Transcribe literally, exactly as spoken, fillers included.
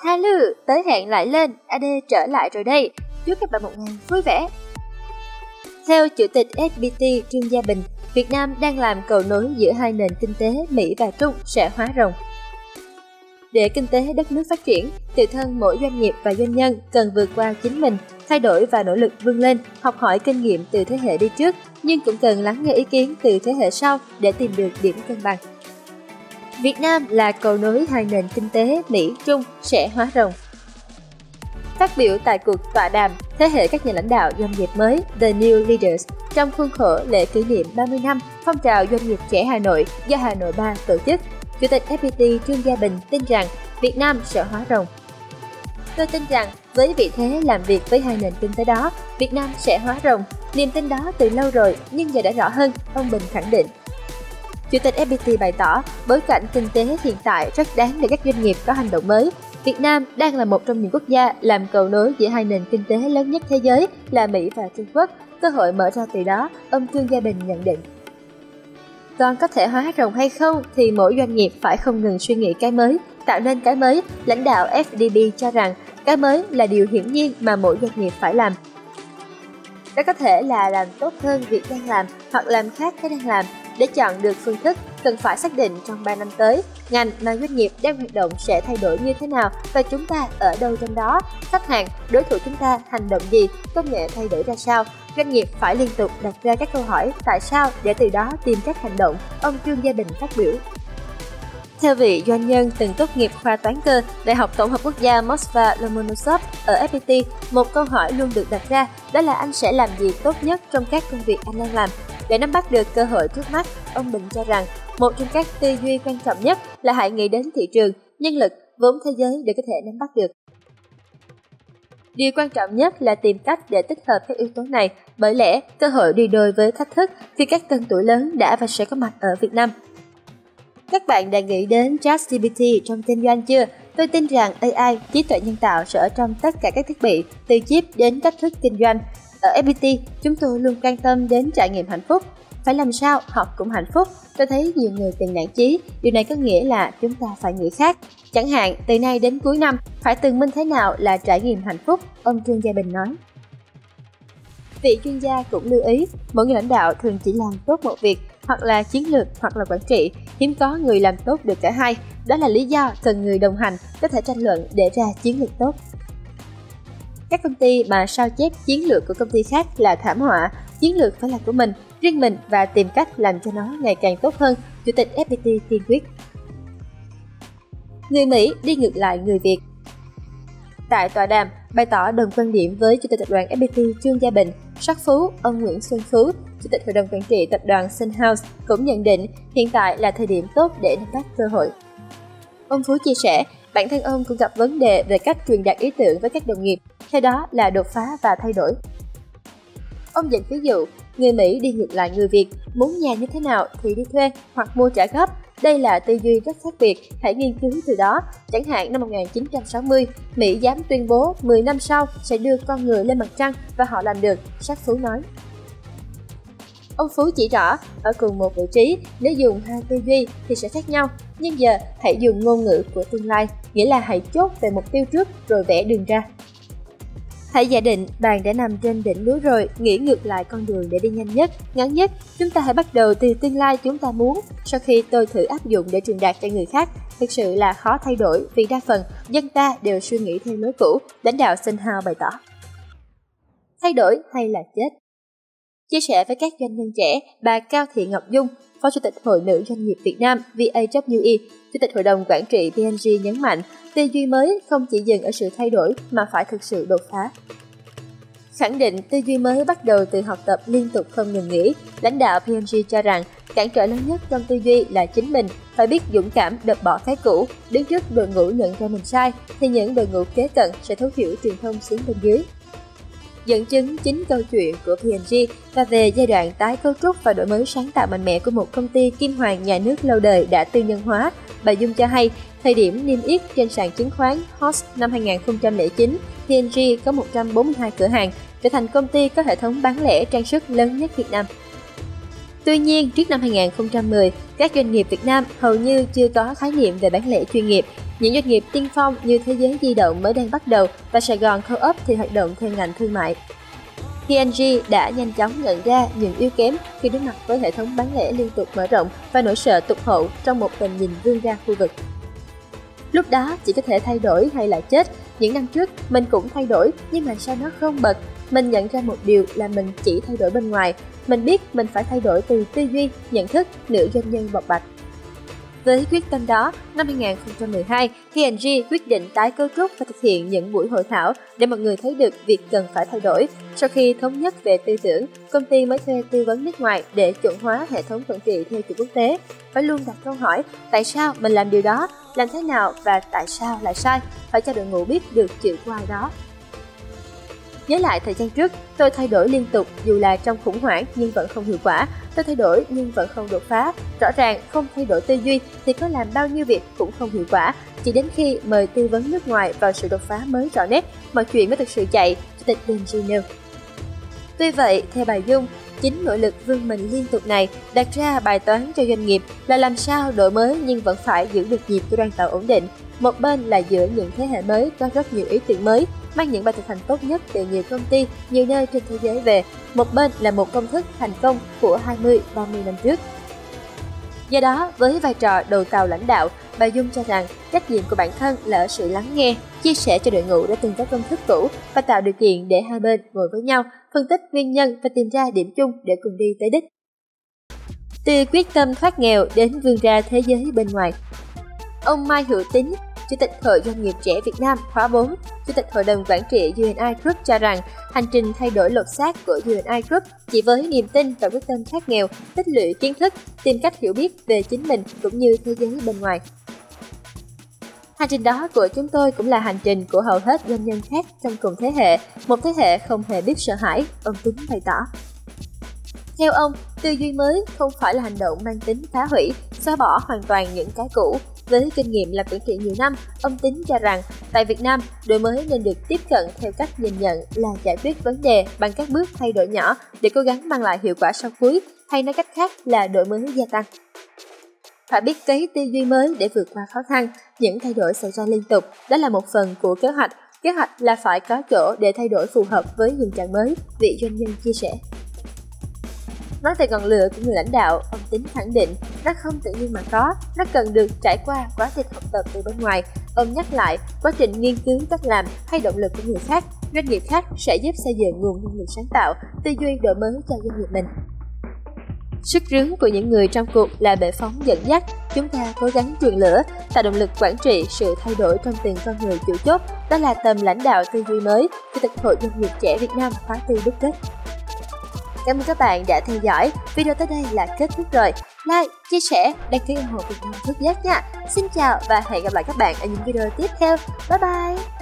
Hello, tới hẹn lại lên, a đê trở lại rồi đây. Chúc các bạn một ngày vui vẻ. Theo Chủ tịch ép pê tê Trương Gia Bình, Việt Nam đang làm cầu nối giữa hai nền kinh tế Mỹ và Trung sẽ hóa rồng. Để kinh tế đất nước phát triển, tự thân mỗi doanh nghiệp và doanh nhân cần vượt qua chính mình, thay đổi và nỗ lực vươn lên, học hỏi kinh nghiệm từ thế hệ đi trước, nhưng cũng cần lắng nghe ý kiến từ thế hệ sau để tìm được điểm cân bằng. Việt Nam là cầu nối hai nền kinh tế Mỹ-Trung sẽ hóa rồng. Phát biểu tại cuộc tọa đàm thế hệ các nhà lãnh đạo doanh nghiệp mới The New Leaders trong khuôn khổ lễ kỷ niệm ba mươi năm phong trào doanh nghiệp trẻ Hà Nội do Hà Nội ba tổ chức, Chủ tịch ép pê tê Trương Gia Bình tin rằng Việt Nam sẽ hóa rồng. Tôi tin rằng với vị thế làm việc với hai nền kinh tế đó, Việt Nam sẽ hóa rồng. Niềm tin đó từ lâu rồi nhưng giờ đã rõ hơn, ông Bình khẳng định. Chủ tịch ép pê tê bày tỏ, bối cảnh kinh tế hiện tại rất đáng để các doanh nghiệp có hành động mới. Việt Nam đang là một trong những quốc gia làm cầu nối giữa hai nền kinh tế lớn nhất thế giới là Mỹ và Trung Quốc. Cơ hội mở ra từ đó, ông Trương Gia Bình nhận định. Còn có thể hóa rồng hay không thì mỗi doanh nghiệp phải không ngừng suy nghĩ cái mới, tạo nên cái mới. Lãnh đạo ép đê bê cho rằng cái mới là điều hiển nhiên mà mỗi doanh nghiệp phải làm. Đó có thể là làm tốt hơn việc đang làm hoặc làm khác cái đang làm. Để chọn được phương thức, cần phải xác định trong ba năm tới, ngành mà doanh nghiệp đang hoạt động sẽ thay đổi như thế nào và chúng ta ở đâu trong đó, khách hàng, đối thủ chúng ta hành động gì, công nghệ thay đổi ra sao. Doanh nghiệp phải liên tục đặt ra các câu hỏi tại sao để từ đó tìm cách hành động, ông Trương Gia Bình phát biểu. Theo vị doanh nhân từng tốt nghiệp khoa toán cơ, Đại học Tổng hợp Quốc gia Moskva Lomonosov ở ép pê tê, một câu hỏi luôn được đặt ra đó là anh sẽ làm gì tốt nhất trong các công việc anh đang làm. Để nắm bắt được cơ hội trước mắt, ông Bình cho rằng một trong các tư duy quan trọng nhất là hãy nghĩ đến thị trường, nhân lực, vốn thế giới để có thể nắm bắt được. Điều quan trọng nhất là tìm cách để tích hợp các yếu tố này, bởi lẽ cơ hội đi đôi với thách thức khi các tên tuổi lớn đã và sẽ có mặt ở Việt Nam. Các bạn đã nghĩ đến ChatGPT trong kinh doanh chưa? Tôi tin rằng a i, trí tuệ nhân tạo sẽ ở trong tất cả các thiết bị, từ chip đến cách thức kinh doanh. Ở ép pê tê, chúng tôi luôn quan tâm đến trải nghiệm hạnh phúc. Phải làm sao họ cũng hạnh phúc. Tôi thấy nhiều người từng nản chí, điều này có nghĩa là chúng ta phải nghĩ khác. Chẳng hạn, từ nay đến cuối năm, phải từng minh thế nào là trải nghiệm hạnh phúc, ông Trương Gia Bình nói. Vị chuyên gia cũng lưu ý, mỗi người lãnh đạo thường chỉ làm tốt một việc, hoặc là chiến lược hoặc là quản trị, hiếm có người làm tốt được cả hai. Đó là lý do cần người đồng hành có thể tranh luận để ra chiến lược tốt. Các công ty mà sao chép chiến lược của công ty khác là thảm họa, chiến lược phải là của mình, riêng mình và tìm cách làm cho nó ngày càng tốt hơn, Chủ tịch ép pê tê kiên quyết. Người Mỹ đi ngược lại người Việt. Tại tọa đàm, bày tỏ đồng quan điểm với Chủ tịch Tập đoàn ép pê tê Trương Gia Bình, sắc phú, ông Nguyễn Xuân Phú, Chủ tịch Hội đồng Quản trị Tập đoàn Sun House cũng nhận định hiện tại là thời điểm tốt để nắm bắt cơ hội. Ông Phú chia sẻ, bản thân ông cũng gặp vấn đề về cách truyền đạt ý tưởng với các đồng nghiệp, theo đó là đột phá và thay đổi. Ông dẫn ví dụ, người Mỹ đi ngược lại người Việt, muốn nhà như thế nào thì đi thuê hoặc mua trả góp. Đây là tư duy rất khác biệt, hãy nghiên cứu từ đó. Chẳng hạn năm một nghìn chín trăm sáu mươi, Mỹ dám tuyên bố mười năm sau sẽ đưa con người lên mặt trăng và họ làm được, sắc Phú nói. Ông Phú chỉ rõ, ở cùng một vị trí, nếu dùng hai tư duy thì sẽ khác nhau. Nhưng giờ, hãy dùng ngôn ngữ của tương lai, nghĩa là hãy chốt về mục tiêu trước rồi vẽ đường ra. Hãy giả định bạn đã nằm trên đỉnh núi rồi, nghĩ ngược lại con đường để đi nhanh nhất, ngắn nhất. Chúng ta hãy bắt đầu từ tương lai chúng ta muốn. Sau khi tôi thử áp dụng để truyền đạt cho người khác, thực sự là khó thay đổi vì đa phần dân ta đều suy nghĩ theo lối cũ, lãnh đạo Sun House bày tỏ. Thay đổi hay là chết? Chia sẻ với các doanh nhân trẻ, bà Cao Thị Ngọc Dung, Phó Chủ tịch Hội Nữ Doanh nghiệp Việt Nam vê a vê e, Chủ tịch Hội đồng Quản trị pê en giê nhấn mạnh, tư duy mới không chỉ dừng ở sự thay đổi mà phải thực sự đột phá. Khẳng định tư duy mới bắt đầu từ học tập liên tục không ngừng nghỉ, lãnh đạo pê en giê cho rằng cản trở lớn nhất trong tư duy là chính mình, phải biết dũng cảm đập bỏ cái cũ, đứng trước đội ngũ nhận ra mình sai, thì những đội ngũ kế cận sẽ thấu hiểu truyền thông xuống bên dưới. Dẫn chứng chính câu chuyện của pê en giê và về giai đoạn tái cấu trúc và đổi mới sáng tạo mạnh mẽ của một công ty kim hoàng nhà nước lâu đời đã tư nhân hóa, bà Dung cho hay, thời điểm niêm yết trên sàn chứng khoán hát o ét năm hai nghìn không trăm lẻ chín, pê en giê có một trăm bốn mươi hai cửa hàng, trở thành công ty có hệ thống bán lẻ trang sức lớn nhất Việt Nam. Tuy nhiên, trước năm hai nghìn không trăm mười, các doanh nghiệp Việt Nam hầu như chưa có khái niệm về bán lẻ chuyên nghiệp. Những doanh nghiệp tiên phong như Thế giới di động mới đang bắt đầu và Sài Gòn Co-op thì hoạt động theo ngành thương mại. pê en giê đã nhanh chóng nhận ra những yếu kém khi đối mặt với hệ thống bán lẻ liên tục mở rộng và nỗi sợ tụt hậu trong một tầm nhìn vươn ra khu vực. Lúc đó chỉ có thể thay đổi hay là chết. Những năm trước mình cũng thay đổi nhưng mà sao nó không bật. Mình nhận ra một điều là mình chỉ thay đổi bên ngoài. Mình biết mình phải thay đổi từ tư duy, nhận thức, nữ doanh nhân bộc bạch. Với quyết tâm đó, năm hai nghìn không trăm mười hai, pê en giê quyết định tái cấu trúc và thực hiện những buổi hội thảo để mọi người thấy được việc cần phải thay đổi. Sau khi thống nhất về tư tưởng, công ty mới thuê tư vấn nước ngoài để chuẩn hóa hệ thống quản trị theo chuẩn quốc tế. Phải luôn đặt câu hỏi, tại sao mình làm điều đó, làm thế nào và tại sao lại sai, phải cho đội ngũ biết được chữ why đó. Nhớ lại thời gian trước, tôi thay đổi liên tục dù là trong khủng hoảng nhưng vẫn không hiệu quả. Tôi thay đổi nhưng vẫn không đột phá. Rõ ràng không thay đổi tư duy thì có làm bao nhiêu việc cũng không hiệu quả. Chỉ đến khi mời tư vấn nước ngoài vào sự đột phá mới rõ nét, mọi chuyện mới thực sự chạy, Chủ tịch Benji nêu. Tuy vậy, theo bà Dung, chính nỗ lực vươn mình liên tục này đặt ra bài toán cho doanh nghiệp là làm sao đổi mới nhưng vẫn phải giữ được nhịp của đoàn tàu ổn định. Một bên là giữa những thế hệ mới có rất nhiều ý tưởng mới, mang những bài thực hành tốt nhất từ nhiều công ty, nhiều nơi trên thế giới về. Một bên là một công thức thành công của hai mươi ba mươi năm trước. Do đó, với vai trò đầu tàu lãnh đạo, bà Dung cho rằng trách nhiệm của bản thân là ở sự lắng nghe, chia sẻ cho đội ngũ đã từng có công thức cũ và tạo điều kiện để hai bên ngồi với nhau, phân tích nguyên nhân và tìm ra điểm chung để cùng đi tới đích. Từ quyết tâm thoát nghèo đến vươn ra thế giới bên ngoài. Ông Mai Hữu Tín, Chủ tịch Hội Doanh nghiệp trẻ Việt Nam khóa bốn, Chủ tịch Hội đồng Quản trị u en i Group cho rằng hành trình thay đổi lột xác của u en i Group chỉ với niềm tin và quyết tâm thoát nghèo, tích lũy kiến thức, tìm cách hiểu biết về chính mình cũng như thế giới bên ngoài. Hành trình đó của chúng tôi cũng là hành trình của hầu hết doanh nhân khác trong cùng thế hệ, một thế hệ không hề biết sợ hãi, ông Tín bày tỏ. Theo ông, tư duy mới không phải là hành động mang tính phá hủy, xóa bỏ hoàn toàn những cái cũ. Với kinh nghiệm làm quản trị nhiều năm, ông Tín cho rằng tại Việt Nam, đổi mới nên được tiếp cận theo cách nhìn nhận là giải quyết vấn đề bằng các bước thay đổi nhỏ để cố gắng mang lại hiệu quả sau cuối, hay nói cách khác là đổi mới gia tăng. Phải biết cấy tư duy mới để vượt qua khó khăn, những thay đổi xảy ra liên tục, đó là một phần của kế hoạch. Kế hoạch là phải có chỗ để thay đổi phù hợp với hiện trạng mới, vị doanh nhân chia sẻ. Nói về ngọn lửa của người lãnh đạo, ông Tín khẳng định nó không tự nhiên mà có, nó cần được trải qua quá trình học tập từ bên ngoài. Ông nhắc lại, quá trình nghiên cứu cách làm hay động lực của người khác, doanh nghiệp khác sẽ giúp xây dựng nguồn nhân lực sáng tạo, tư duy đổi mới cho doanh nghiệp mình. Sức rướn của những người trong cuộc là bệ phóng dẫn dắt, chúng ta cố gắng truyền lửa, tạo động lực quản trị sự thay đổi trong từng con người chủ chốt, đó là tầm lãnh đạo tư duy mới, Chủ tịch Hội Doanh nghiệp trẻ Việt Nam khóa tư đúc kết. Cảm ơn các bạn đã theo dõi, video tới đây là kết thúc rồi. Like, chia sẻ, đăng ký ủng hộ Việt Nam Thức Giác nha. Xin chào và hẹn gặp lại các bạn ở những video tiếp theo. Bye bye!